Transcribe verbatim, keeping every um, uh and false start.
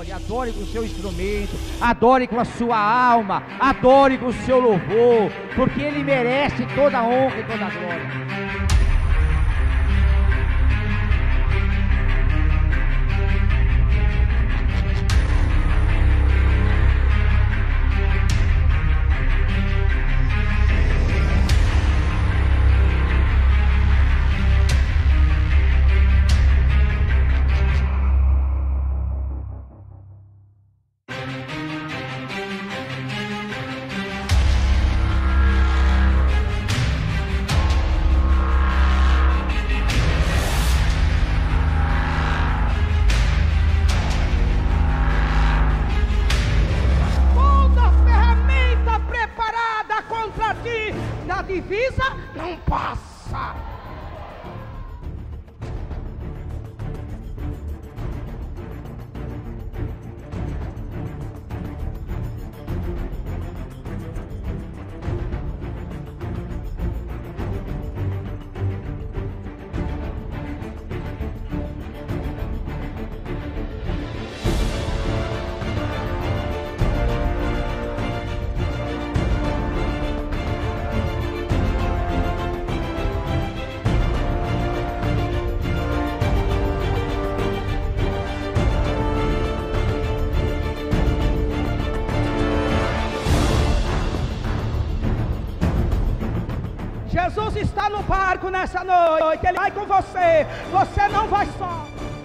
adore, adore com o seu instrumento, adore com a sua alma, adore com o seu louvor, porque Ele merece toda a honra e toda a glória. Divisa não passa. Jesus está no barco nessa noite, Ele vai com você, você não vai só.